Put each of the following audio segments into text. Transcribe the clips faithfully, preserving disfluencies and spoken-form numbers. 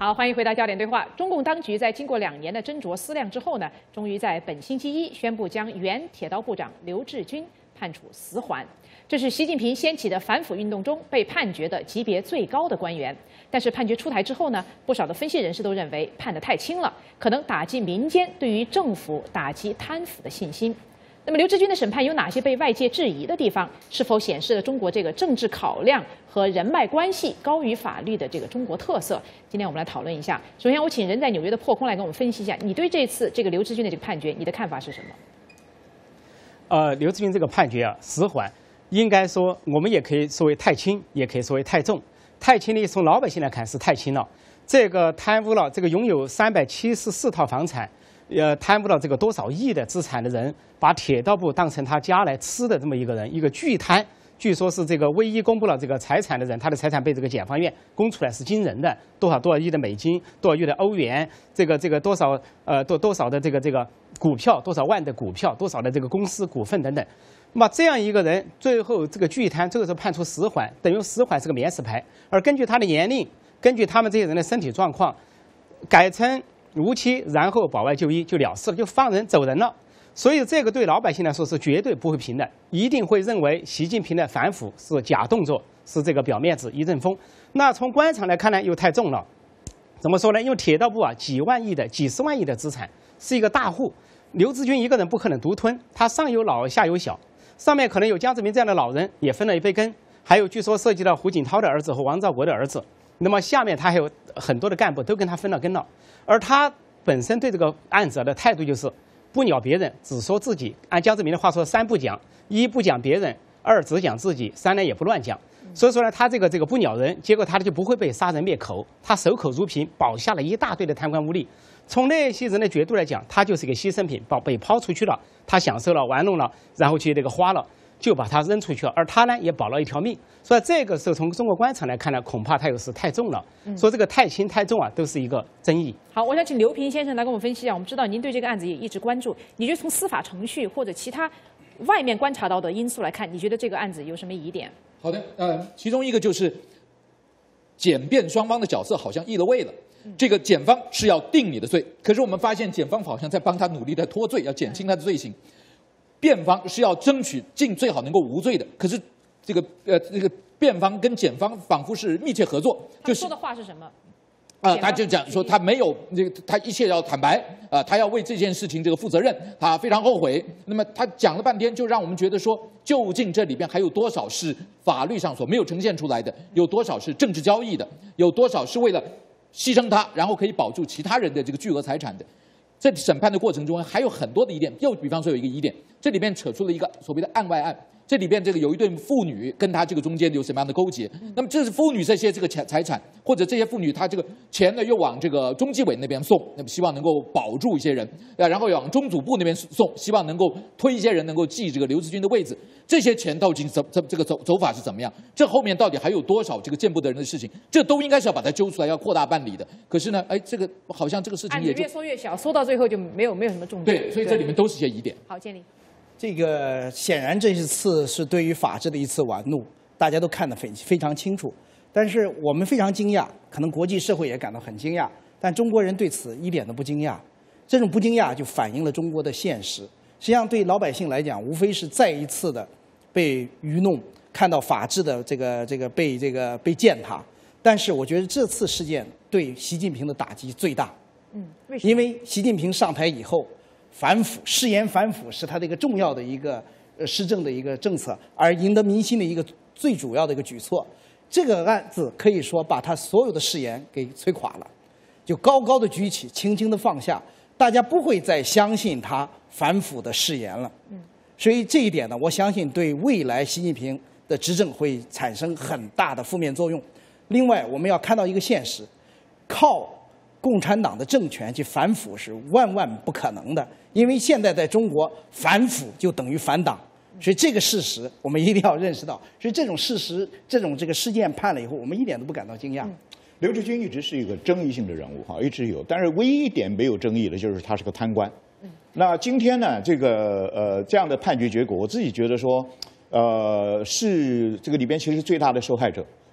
好，欢迎回到焦点对话。中共当局在经过两年的斟酌思量之后呢，终于在本星期一宣布将原铁道部长刘志军判处死缓。这是习近平掀起的反腐运动中被判决的级别最高的官员。但是判决出台之后呢，不少的分析人士都认为判得太轻了，可能打击民间对于政府打击贪腐的信心。那么刘志军的审判有哪些被外界质疑的地方？是否显示了中国这个政治考量和人脉关系高于法律的这个中国特色？今天我们来讨论一下。首先，我请人在纽约的破空来跟我们分析一下，你对这次这个刘志军的这个判决，你的看法是什么？ 呃，刘志军这个判决啊，死缓，应该说我们也可以说为太轻，也可以说为太重。太轻呢，从老百姓来看是太轻了。这个贪污了，这个拥有三百七十四套房产。呃，贪污了这个多少亿的资产的人，把铁道部当成他家来吃的这么一个人，一个巨贪，据说是这个唯一公布了这个财产的人，他的财产被这个检方院公出来是惊人的，多少多少亿的美金，多少亿的欧元，这个这个多少呃多多少的这个这个股票，多少万的股票，多少的这个公司股份等等。那么这样一个人，最后这个巨贪，这个时候判处死缓，等于死缓是个免死牌，而根据他的年龄，根据他们这些人的身体状况，改成无期，然后保外就医就了事了，就放人走人了。所以这个对老百姓来说是绝对不会评的，一定会认为习近平的反腐是假动作，是这个表面子一阵风。那从官场来看呢，又太重了。怎么说呢？因为铁道部啊，几万亿的、几十万亿的资产，是一个大户。刘志军一个人不可能独吞，他上有老下有小，上面可能有江泽民这样的老人也分了一杯羹，还有据说涉及到胡锦涛的儿子和王兆国的儿子。那么下面他还有很多的干部都跟他分了羹了，而他本身对这个案子的态度就是不鸟别人，只说自己。按江泽民的话说，三不讲：一不讲别人，二只讲自己，三呢也不乱讲。所以说呢，他这个这个不鸟人，结果他就不会被杀人灭口，他守口如瓶，保下了一大堆的贪官污吏。从那些人的角度来讲，他就是一个牺牲品，把被抛出去了，他享受了玩弄了，然后去这个花了。就把他扔出去了，而他呢也保了一条命。所以这个时候从中国官场来看呢，恐怕他又是太重了。嗯、说这个太轻太重啊，都是一个争议。 好，我想请刘平先生来跟我们分析啊。我们知道您对这个案子也一直关注，你觉得从司法程序或者其他外面观察到的因素来看，你觉得这个案子有什么疑点？ 好的，呃，其中一个就是检辩双方的角色好像易了位了。嗯、这个检方是要定你的罪，可是我们发现检方好像在帮他努力在脱罪，要减轻他的罪行。辩方是要争取尽最好能够无罪的，可是这个呃这个辩方跟检方仿佛是密切合作。 他说的话是什么？ 啊、呃，他就讲说他没有这个，他一切要坦白啊、呃，他要为这件事情这个负责任，他非常后悔。那么他讲了半天，就让我们觉得说，究竟这里边还有多少是法律上所没有呈现出来的，有多少是政治交易的，有多少是为了牺牲他，然后可以保住其他人的这个巨额财产的。在审判的过程中还有很多的疑点，又比方说有一个疑点，这里边扯出了一个所谓的案外案，这里边这个有一对妇女跟他这个中间有什么样的勾结？那么这是妇女这些这个财财产，或者这些妇女她这个钱呢又往这个中纪委那边送，那么希望能够保住一些人，啊，然后往中组部那边送，希望能够推一些人能够继这个刘志军的位置。这些钱到底怎怎这个走走法是怎么样？这后面到底还有多少这个见不得人的事情？这都应该是要把它揪出来，要扩大办理的。可是呢，哎，这个好像这个事情也就越缩越小，缩到最后就没有没有什么重点。 对，所以这里面都是些疑点。 好，建立。 这个显然这一次是对于法治的一次玩弄，大家都看得非非常清楚。但是我们非常惊讶，可能国际社会也感到很惊讶，但中国人对此一点都不惊讶。这种不惊讶就反映了中国的现实。实际上，对老百姓来讲，无非是再一次的被愚弄，看到法治的这个这个被这个被践踏。但是，我觉得这次事件对习近平的打击最大。 嗯，为什么？ 因为习近平上台以后，反腐、誓言反腐是他的一个重要的一个呃施政的一个政策，而赢得民心的一个最主要的一个举措。这个案子可以说把他所有的誓言给摧垮了，就高高的举起，轻轻的放下。大家不会再相信他反腐的誓言了，所以这一点呢，我相信对未来习近平的执政会产生很大的负面作用。另外，我们要看到一个现实，靠共产党的政权去反腐是万万不可能的，因为现在在中国反腐就等于反党，所以这个事实我们一定要认识到。所以这种事实，这种这个事件判了以后，我们一点都不感到惊讶。 嗯刘志军一直是一个争议性的人物哈，一直有，但是唯一一点没有争议的就是他是个贪官。那今天呢，这个呃这样的判决结果，我自己觉得说，呃是这个里边其实最大的受害者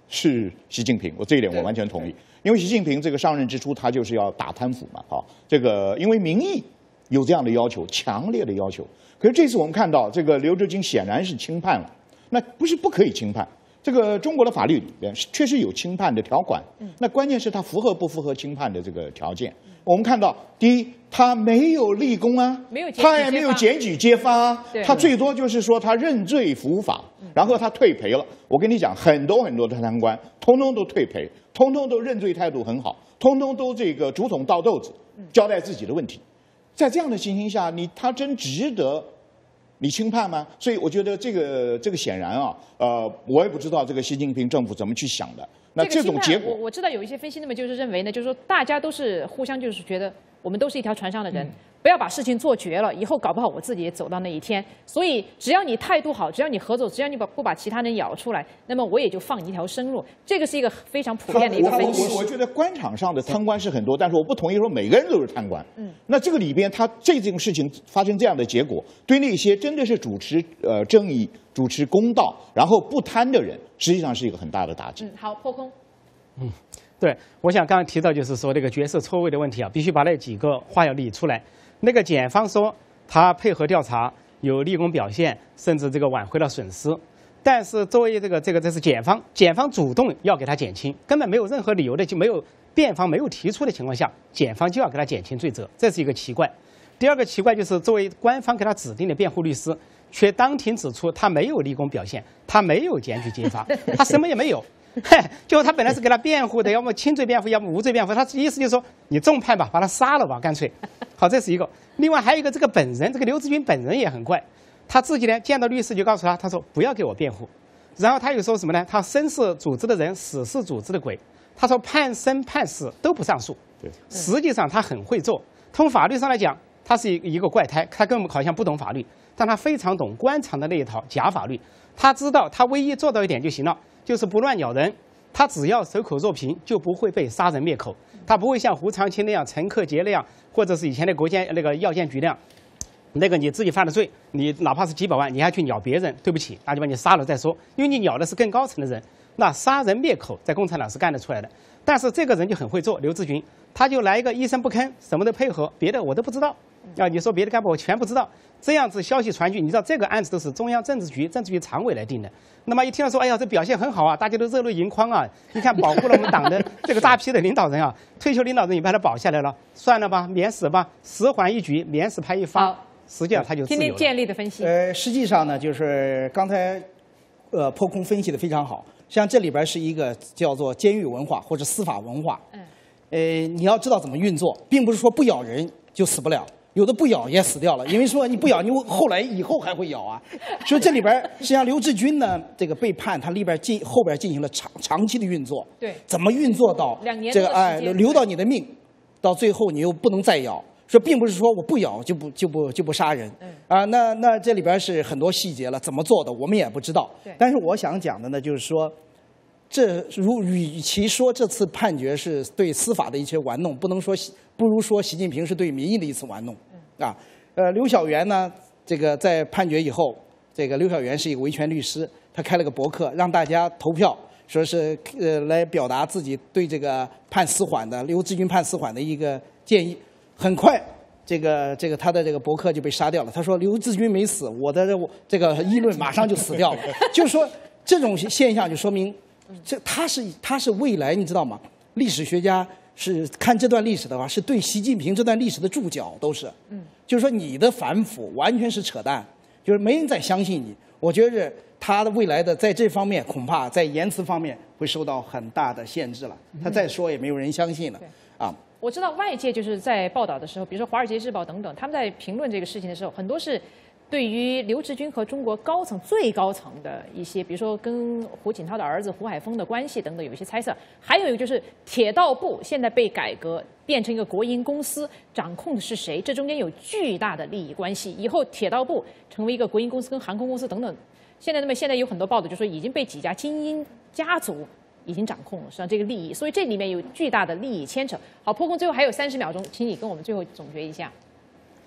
是习近平，我这一点我完全同意。因为习近平这个上任之初，他就是要打贪腐嘛，啊，这个因为民意有这样的要求，强烈的要求。可是这次我们看到，这个刘志军显然是轻判了，那不是不可以轻判。这个中国的法律里边确实有轻判的条款，那关键是它符合不符合轻判的这个条件。我们看到，第一，他没有立功啊， 没有他也没有检举揭发啊， 对他最多就是说他认罪伏法，然后他退赔了。我跟你讲，很多很多的贪官，通通都退赔，通通都认罪态度很好，通通都这个竹筒倒豆子，交代自己的问题。在这样的情形下，你他真值得你轻判吗？所以我觉得这个这个显然啊，呃，我也不知道这个习近平政府怎么去想的。那这种结果， 我我知道有一些分析，那么就是认为呢，就是说大家都是互相就是觉得我们都是一条船上的人，嗯、不要把事情做绝了，以后搞不好我自己也走到那一天。所以只要你态度好，只要你合作，只要你把不把其他人咬出来，那么我也就放你一条生路。这个是一个非常普遍的一个分析。 我我我觉得官场上的贪官是很多，但是我不同意说每个人都是贪官。嗯，那这个里边他这件事情发生这样的结果，对那些真的是主持呃正义、主持公道，然后不贪的人，实际上是一个很大的打击。 嗯，好，破空。 嗯，对，我想刚刚提到就是说这个角色错位的问题啊，必须把那几个话要理出来。那个检方说他配合调查，有立功表现，甚至这个挽回了损失。但是作为这个这个这是检方，检方主动要给他减轻，根本没有任何理由的，就没有辩方没有提出的情况下，检方就要给他减轻罪责，这是一个奇怪。第二个奇怪就是作为官方给他指定的辩护律师，却当庭指出他没有立功表现，他没有检举揭发，他什么也没有。就他本来是给他辩护的，要么轻罪辩护，要么无罪辩护。他意思就是说，你重判吧，把他杀了吧，干脆。好，这是一个。另外还有一个，这个本人，这个刘志军本人也很怪。他自己呢见到律师就告诉他，他说不要给我辩护。然后他又说什么呢？他生是组织的人，死是组织的鬼。他说判生判死都不上诉。对，实际上他很会做。从法律上来讲，他是一个怪胎，他根本好像不懂法律，但他非常懂官场的那一套假法律。他知道他唯一做到一点就行了。就是不乱咬人，他只要守口若瓶，就不会被杀人灭口。他不会像胡长清那样、陈克杰那样，或者是以前的国监那个药监局那样，那个你自己犯了罪，你哪怕是几百万，你还去咬别人，对不起，那就把你杀了再说。因为你咬的是更高层的人，那杀人灭口在共产党是干得出来的。但是这个人就很会做，刘志军，他就来一个一声不吭，什么都配合，别的我都不知道。啊，你说别的干部我全不知道，这样子消息传去，你知道这个案子都是中央政治局政治局常委来定的。那么一听到说，哎呀，这表现很好啊，大家都热泪盈眶啊！你看保护了我们党的这个大批的领导人啊，退休领导人也把他保下来了，算了吧，免死吧，十缓一举，免死牌一发，实际上他就自由了。 听听建立的分析。 呃，实际上呢，就是刚才呃破空分析的非常好，像这里边是一个叫做监狱文化或者司法文化。嗯。呃，你要知道怎么运作，并不是说不咬人就死不了。有的不咬也死掉了，因为说你不咬，你后来以后还会咬啊。所以这里边实际上刘志军呢，这个被判，他里边进后边进行了长长期的运作。对，怎么运作到这个哎留到你的命，到最后你又不能再咬。说并不是说我不咬就不就不就不杀人。嗯啊，那那这里边是很多细节了，怎么做的我们也不知道。对，但是我想讲的呢，就是说。这如与其说这次判决是对司法的一些玩弄，不能说不如说习近平是对民意的一次玩弄，啊，呃，刘晓元呢，这个在判决以后，这个刘晓元是一个维权律师，他开了个博客，让大家投票，说是呃来表达自己对这个判死缓的刘志军判死缓的一个建议。很快，这个这个他的这个博客就被杀掉了。他说刘志军没死，我的这个议论马上就死掉了。就是说这种现象就说明。这他是他是未来你知道吗？历史学家是看这段历史的话，是对习近平这段历史的注脚都是，嗯，就是说你的反腐完全是扯淡，就是没人再相信你。我觉得他的未来的在这方面恐怕在言辞方面会受到很大的限制了。他再说也没有人相信了，啊。 我知道外界就是在报道的时候，比如说《华尔街日报》等等，他们在评论这个事情的时候，很多是。对于刘志军和中国高层最高层的一些，比如说跟胡锦涛的儿子胡海峰的关系等等，有一些猜测。还有一个就是铁道部现在被改革变成一个国营公司，掌控的是谁？这中间有巨大的利益关系。以后铁道部成为一个国营公司，跟航空公司等等。现在那么现在有很多报道就说已经被几家精英家族已经掌控了，实际上这个利益，所以这里面有巨大的利益牵扯。好，破空最后还有三十秒钟，请你跟我们最后总结一下。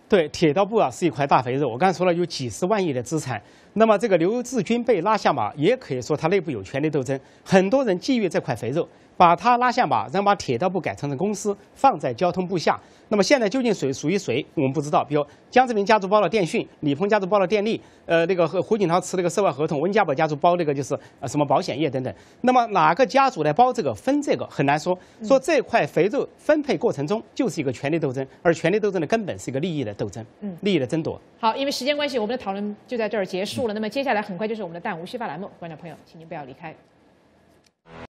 对，铁道部啊是一块大肥肉。我刚才说了，有几十万亿的资产。那么这个刘志军被拉下马，也可以说他内部有权力斗争。很多人觊觎这块肥肉，把他拉下马，然后把铁道部改成了公司，放在交通部下。那么现在究竟谁属于谁，我们不知道。比如江泽民家族包了电讯，李鹏家族包了电力，呃，那个和胡锦涛持那个涉外合同，温家宝家族包那个就是呃什么保险业等等。那么哪个家族来包这个分这个很难说。说这块肥肉分配过程中就是一个权力斗争，而权力斗争的根本是一个利益的斗争，嗯，利益的争夺。 好，因为时间关系，我们的讨论就在这儿结束了。那么接下来很快就是我们的弹无虚发栏目，观众朋友，请您不要离开。